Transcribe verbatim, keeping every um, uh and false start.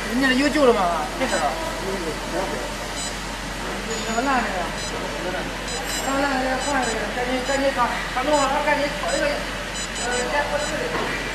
人家有救了吗？没事了。那个烂的呀，烂烂的换这个，赶紧赶紧上，上弄了，赶紧炒这个，呃，先过去。